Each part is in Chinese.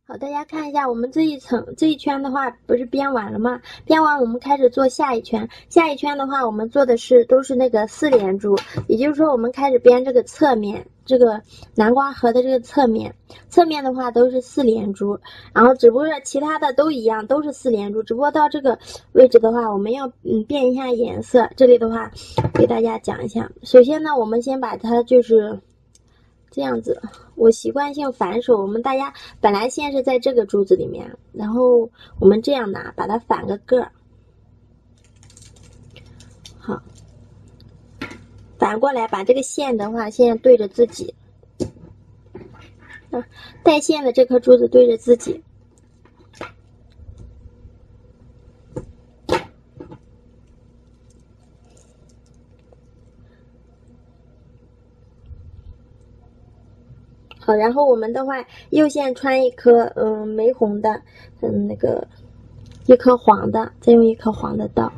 好，大家看一下，我们这一圈的话，不是编完了吗？编完我们开始做下一圈。下一圈的话，我们做的都是那个4连珠，也就是说，我们开始编这个侧面，这个南瓜盒的这个侧面。侧面的话都是4连珠，然后只不过其他的都一样，都是4连珠，只不过到这个位置的话，我们要变一下颜色。这里的话，给大家讲一下。首先呢，我们先把它就是这样子，我习惯性反手，我们大家本来线是在这个珠子里面，然后我们这样拿，把它反个个儿，好，反过来把这个线的话，现在对着自己，带线的这颗珠子对着自己。好，然后我们的话，右线穿一颗玫红的，那个一颗黄的，再用一颗黄的倒。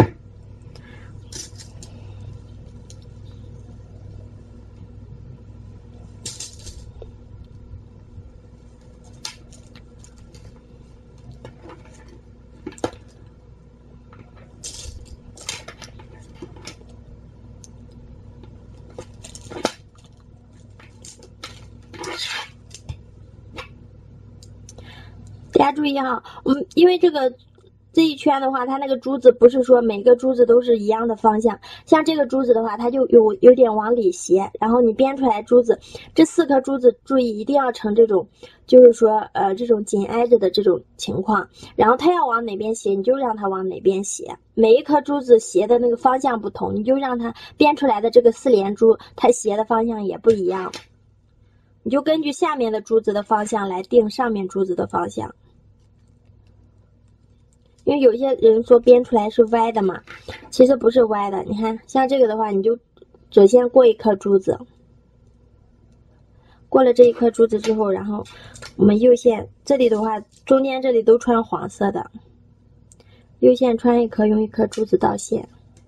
大家注意哈，因为这一圈的话，它那个珠子不是说每个珠子都是一样的方向，像这个珠子的话，它就有点往里斜，然后你编出来珠子，这4颗珠子注意一定要成这种，就是说这种紧挨着的这种情况，然后它要往哪边斜，你就让它往哪边斜，每一颗珠子斜的那个方向不同，你就让它编出来的这个4连珠，它斜的方向也不一样，你就根据下面的珠子的方向来定上面珠子的方向。因为有些人说编出来是歪的嘛，其实不是歪的。你看，像这个的话，你就首先过一颗珠子，过了这一颗珠子之后，然后我们右线这里的话，中间这里都穿黄色的，右线穿一颗，用一颗珠子倒线。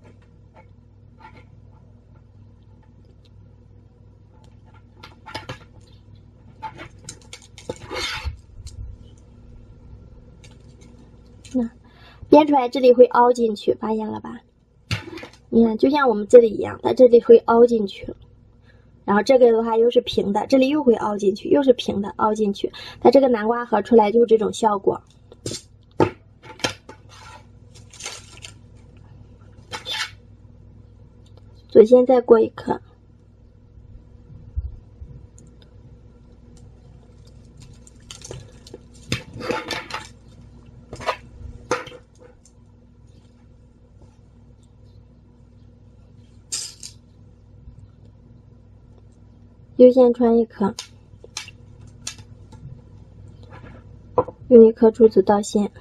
那编出来这里会凹进去，发现了吧？你看，就像我们这里一样，它这里会凹进去。然后这个的话又是平的，这里又会凹进去，又是平的，凹进去，它这个南瓜盒出来就是这种效果。左线再过一颗，右线穿一颗，用一颗珠子倒线。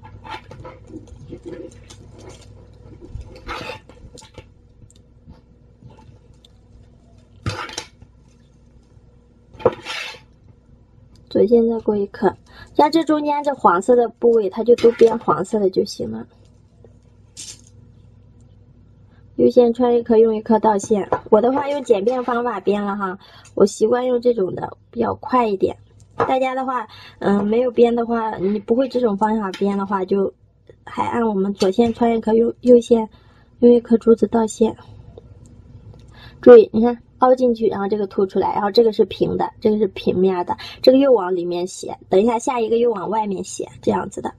左线再过一颗，像这中间这黄色的部位，它就都编黄色的就行了。右线穿一颗，用一颗倒线。我的话用简便方法编了哈，我习惯用这种的，比较快一点。大家的话，没有编的话，你不会这种方法编的话，就还按我们左线穿一颗，右线用一颗珠子倒线。注意，你看凹进去，然后这个凸出来，然后这个是平的，这个是平面的，这个又往里面斜，等一下下一个又往外面斜，这样子的。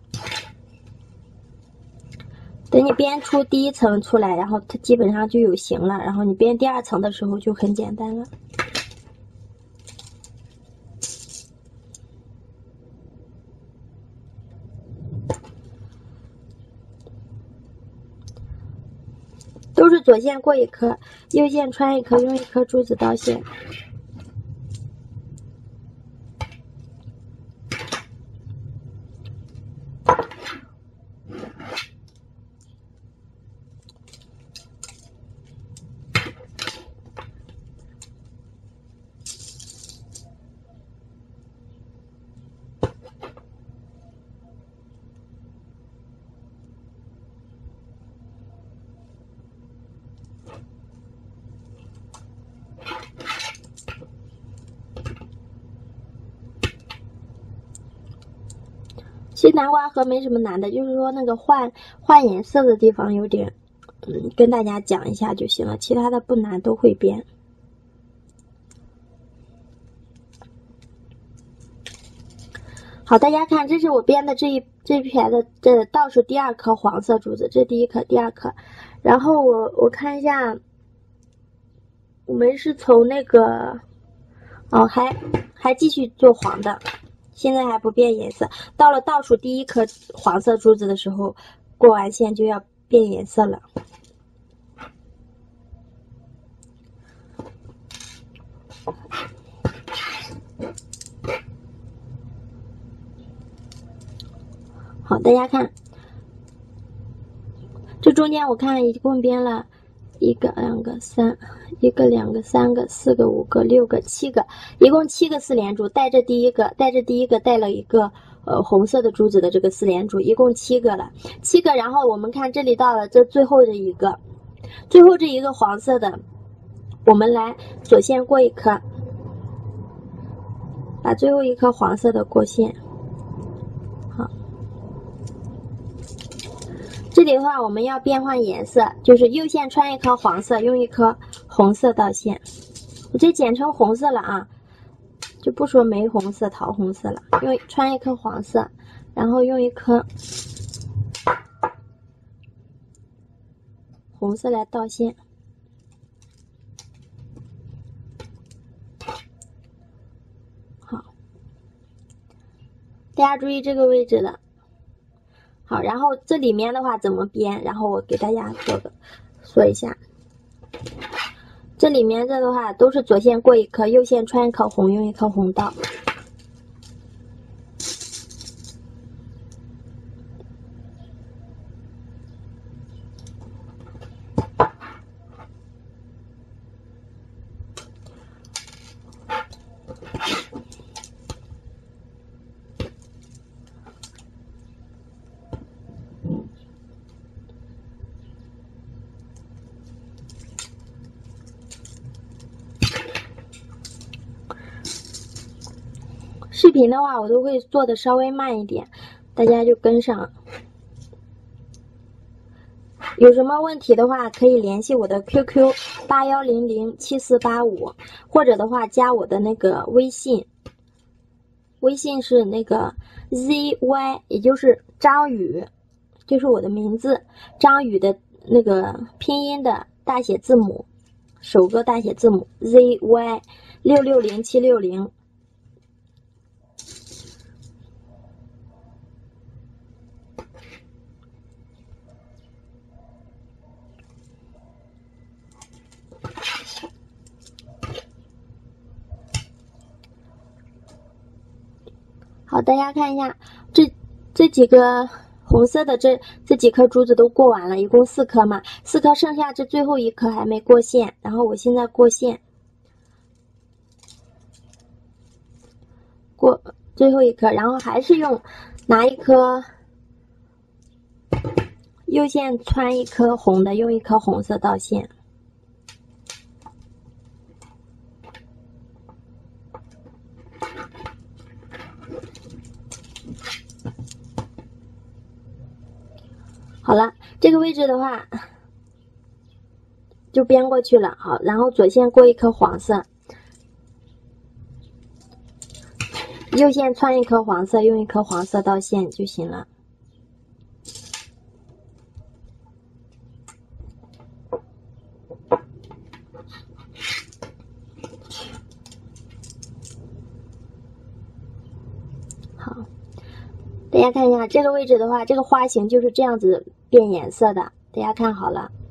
等你编出第一层出来，然后它基本上就有形了，然后你编第2层的时候就很简单了。都是左线过一颗，右线穿一颗，用一颗珠子倒线。 其实南瓜核没什么难的，就是说那个换颜色的地方有点，跟大家讲一下就行了，其他的不难，都会编。好，大家看，这是我编的这一排的这倒数第2颗黄色珠子，这第1颗、第2颗。然后我看一下，我们是从那个还继续做黄的，现在还不变颜色。到了倒数第1颗黄色珠子的时候，过完线就要变颜色了。好，大家看，这中间我看一共编了1个、2个、3，1个、2个、3个、4个、5个、6个、7个，一共7个4连珠，带着第一个带了一个红色的珠子的这个4连珠，一共7个了，7个。然后我们看这里到了这最后这一个黄色的，我们来左线过1颗，把最后1颗黄色的过线。好，这里的话我们要变换颜色，就是右线穿1颗黄色，用1颗红色到线，我这简称红色了啊，就不说玫红色、桃红色了，穿1颗黄色，然后用1颗红色来倒线。好，大家注意这个位置了。好，然后这里面的话怎么编，然后我给大家说一下。这里面这的话都是左线过1颗，右线穿1颗红，用1颗红倒。视频的话我都会做的稍微慢一点，大家就跟上。有什么问题的话可以联系我的 QQ 81007485，或者的话加我的那个微信是那个 ZY， 也就是张宇，就是我的名字张宇的那个拼音的大写字母，首个大写字母 ZY660760。好，大家看一下，这几个红色的这几颗珠子都过完了，一共4颗嘛，4颗，剩下这最后1颗还没过线，然后我现在过线，过最后1颗，然后还是拿1颗右线穿1颗红的，用1颗红色倒线。好了，这个位置的话就编过去了。好，然后左线过1颗黄色，右线穿1颗黄色，用1颗黄色倒线就行了。好，大家看一下这个位置的话，这个花型就是这样子变颜色的，大家看好了。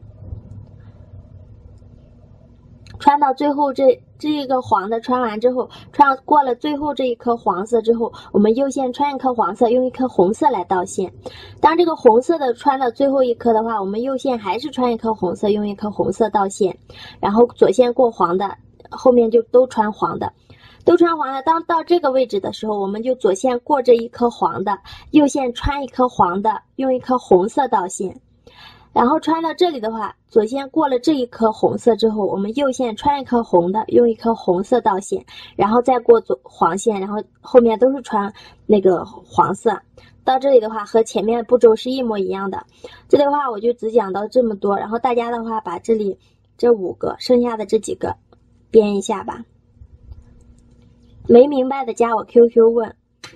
穿到最后这一个黄的穿完之后，过了最后这一颗黄色之后，我们右线穿1颗黄色，用1颗红色来倒线。当这个红色的穿到最后1颗的话，我们右线还是穿1颗红色，用1颗红色倒线，然后左线过黄的，后面就都穿黄的。当到这个位置的时候，我们就左线过这1颗黄的，右线穿1颗黄的，用1颗红色倒线。 然后穿到这里的话，左线过了这一颗红色之后，我们右线穿一颗红的，用一颗红色倒线，然后再过黄线，然后后面都是穿那个黄色。到这里的话和前面的步骤是一模一样的。这里的话我就只讲到这么多，然后大家的话把这里这5个剩下的这几个编一下吧。没明白的加我 QQ 问。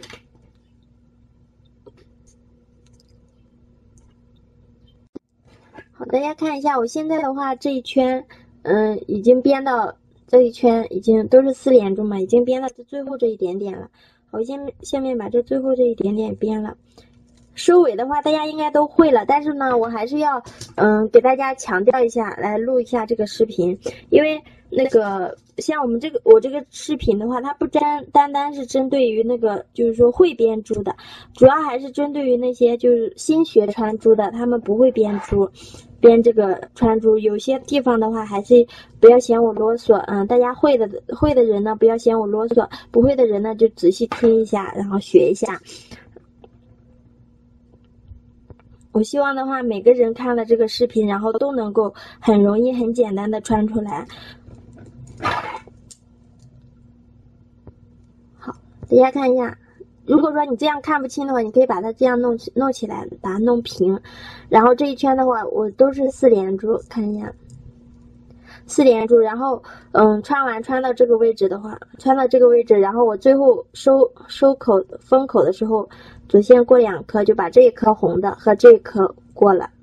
好，大家看一下，我现在的话这一圈，已经编到这一圈已经都是4连珠嘛，已经编到这最后这一点点了。我下面把这最后这一点点编了。收尾的话大家应该都会了，但是呢我还是要给大家强调一下，来录一下这个视频。因为那个像我这个视频的话，它不单单是针对于那个就是说会编珠的，主要还是针对于那些就是新学穿珠的，他们不会编珠，编这个穿珠，有些地方的话还是不要嫌我啰嗦。大家会的人呢不要嫌我啰嗦，不会的人呢就仔细听一下，然后学一下。我希望的话每个人看了这个视频，然后都能够很容易很简单的穿出来。好，大家看一下，如果说你这样看不清的话，你可以把它这样弄起来，把它弄平。然后这一圈的话我都是4连珠，看一下4连珠，然后穿到这个位置的话，然后我最后封口的时候，左线过2颗，就把这一颗红的和这一颗过了。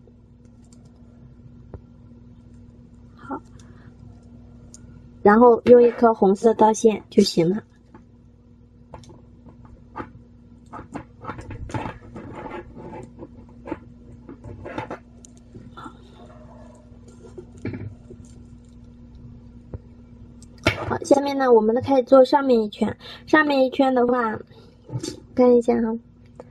好，然后用一颗红色倒线就行了。好，下面呢，我们开始做上面一圈。上面一圈的话，看一下哈，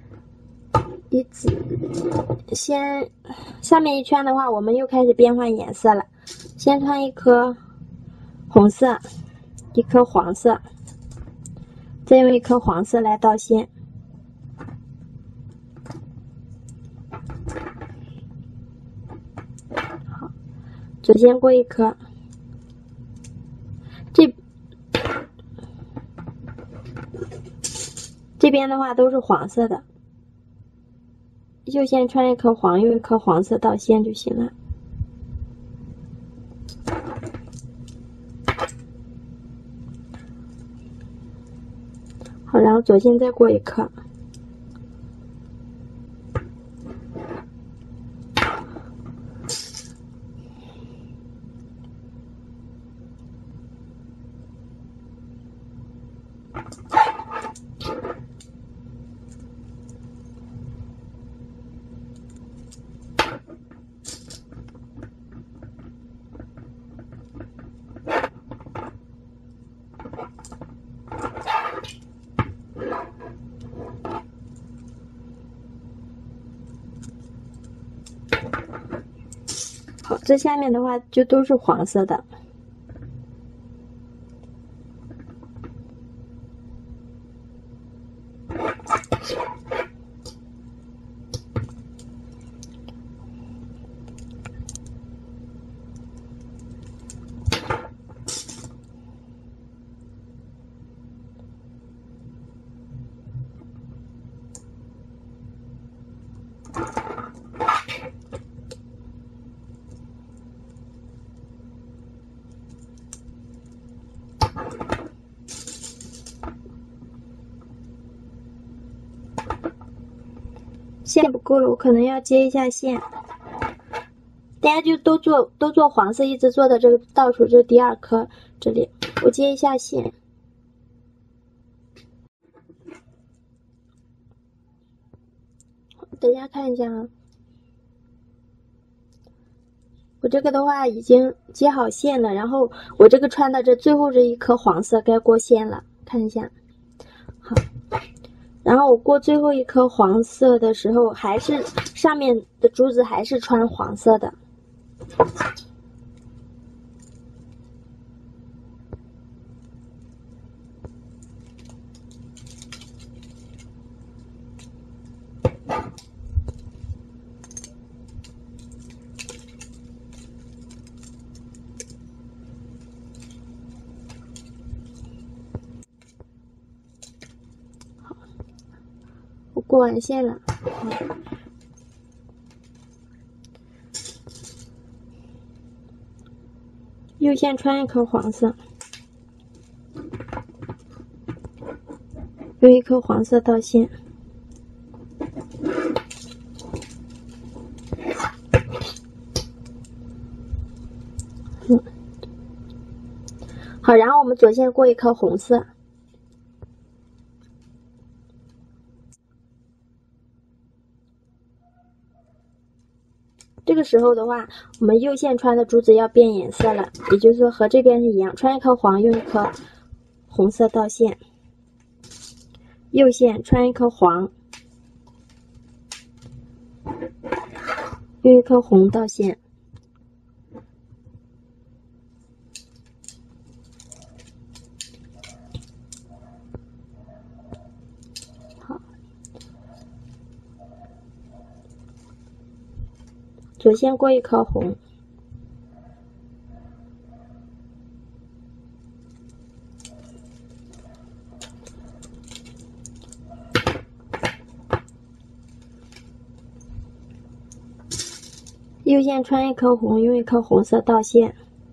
上面一圈的话，我们又开始变换颜色了。先穿一颗红色，一颗黄色，再用一颗黄色来倒线。好，左线过一颗。这边的话都是黄色的，右线穿一颗黄，用一颗黄色倒线就行了。好，然后左线再过一颗。好，这下面的话就都是黄色的。线不够了，我可能要接一下线。大家就都做黄色，一直做到这个倒数这第2颗这里，我接一下线。大家看一下啊，我这个的话已经接好线了，然后我这个穿到这最后这一颗黄色该过线了，看一下。好，然后我过最后一颗黄色的时候，还是上面的珠子还是穿黄色的。 过完线了。右线穿一颗黄色，用一颗黄色倒线。好，然后我们左线过一颗红色。这个时候的话，我们右线穿的珠子要变颜色了，也就是说和这边是一样，穿一颗黄，用一颗红色倒线。右线穿一颗黄，用一颗红倒线。好，左线过一颗红。右线穿一颗红，用一颗红色倒线。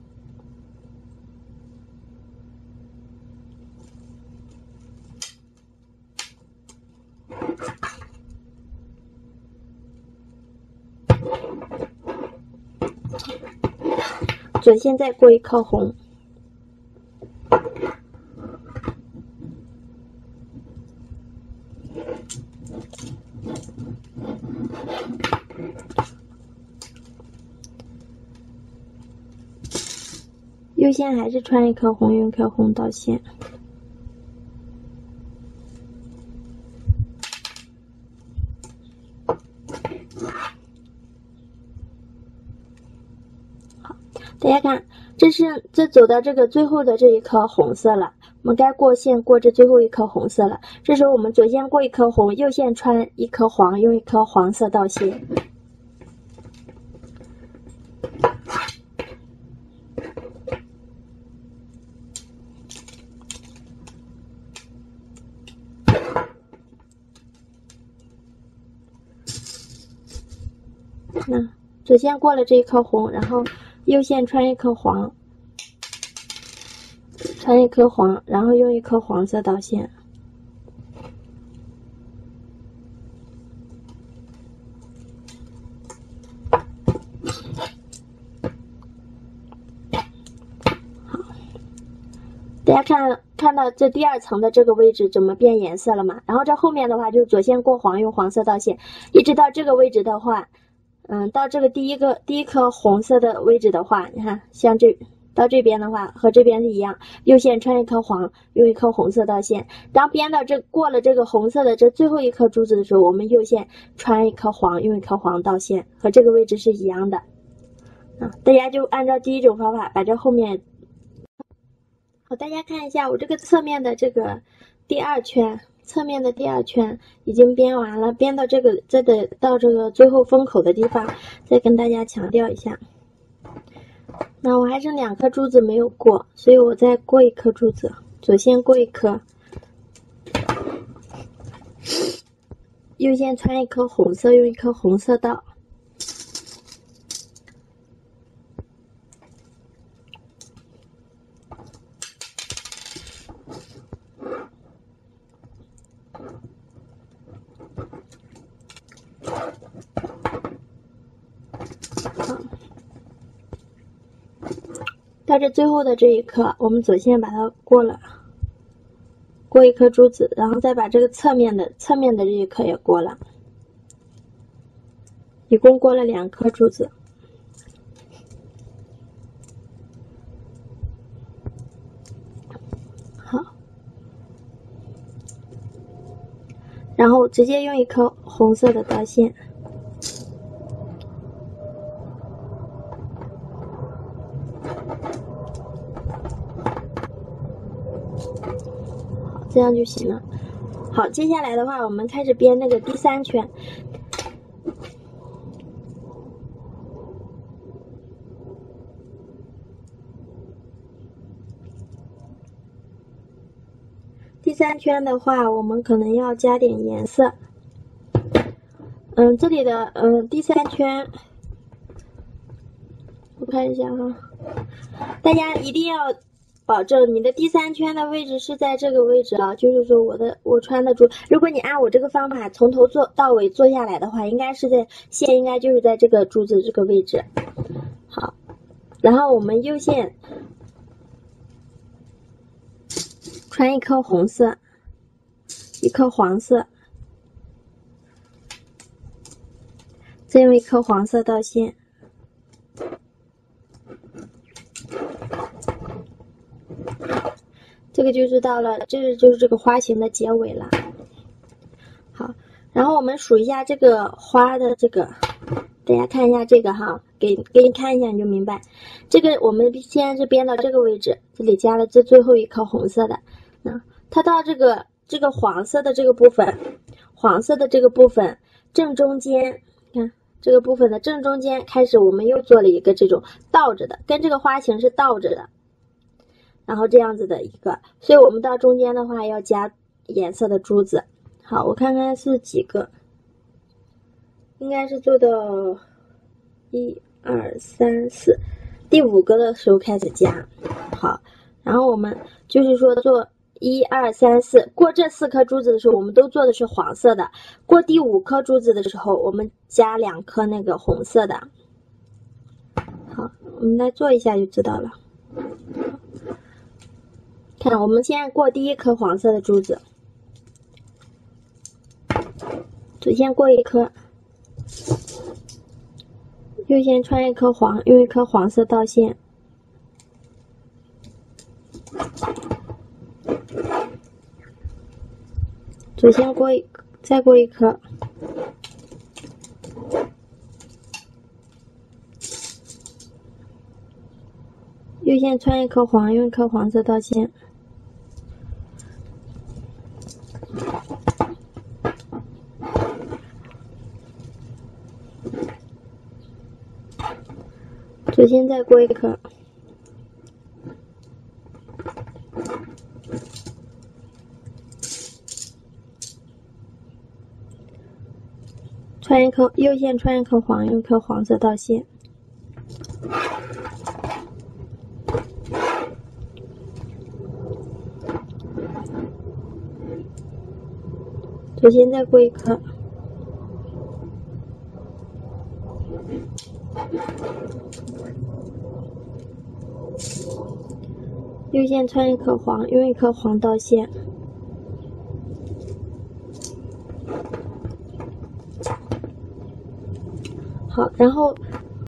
左线再过一颗红。右线还是穿一颗红，用一颗红倒线。好，大家看，这走到这个最后的这一颗红色了，我们该过线过这最后一颗红色了。这时候我们左线过一颗红，右线穿一颗黄，用一颗黄色倒线。那左线过了这一颗红，然后右线穿一颗黄，然后用一颗黄色倒线。好，大家看到这第二层的这个位置怎么变颜色了吗？然后这后面的话就左线过黄，用黄色倒线，一直到这个位置的话。到这个第一颗红色的位置的话，你看，像到这边的话和这边是一样，右线穿一颗黄，用一颗红色倒线。当编到过了这个红色的这最后一颗珠子的时候，我们右线穿一颗黄，用一颗黄倒线，和这个位置是一样的。大家就按照第一种方法把这后面。好，大家看一下我这个侧面的这个第二圈。侧面的第二圈已经编完了，编到这个到这个最后封口的地方，再跟大家强调一下。那我还剩2颗珠子没有过，所以我再过一颗珠子，左线过一颗，右线穿一颗红色，用一颗红色倒。到这最后的这一颗，我们左线把它过一颗珠子，然后再把这个侧面的这一颗也过了，一共过了2颗珠子。好，然后直接用一颗红色的倒线。这样就行了。好，接下来的话，我们开始编那个第3圈。第3圈的话，我们可能要加点颜色。 这里的第3圈，我看一下哈，大家一定要保证你的第3圈的位置是在这个位置啊，就是说我穿的珠，如果你按我这个方法从头做到尾做下来的话，应该是在线应该就是在这个珠子这个位置。好，然后我们右线穿一颗红色，一颗黄色，再用一颗黄色倒线。这个就是到了，就是这个花型的结尾了。好，然后我们数一下这个花的这个，大家看一下这个哈，给你看一下你就明白。这个我们现在是编到这个位置，这里加了这最后一颗红色的，它到这个黄色的这个部分，正中间，看这个部分的正中间开始，我们又做了一个这种倒着的，跟这个花型是倒着的。然后这样子的一个，所以我们到中间的话要加颜色的珠子。好，我看看是几个，应该是做到1、2、3、4，第5个的时候开始加。好，然后我们就是说做1、2、3、4，过这4颗珠子的时候，我们都做的是黄色的；过第5颗珠子的时候，我们加2颗那个红色的。好，我们来做一下就知道了。看，我们先过第1颗黄色的珠子，左线过1颗，右线穿一颗黄，用一颗黄色倒线，左线再过1颗，右线穿一颗黄，用一颗黄色倒线。左线再过1颗，右线穿一颗黄，用一颗黄色倒线。左线再过1颗，右线穿一颗黄，用一颗黄倒线。好，然后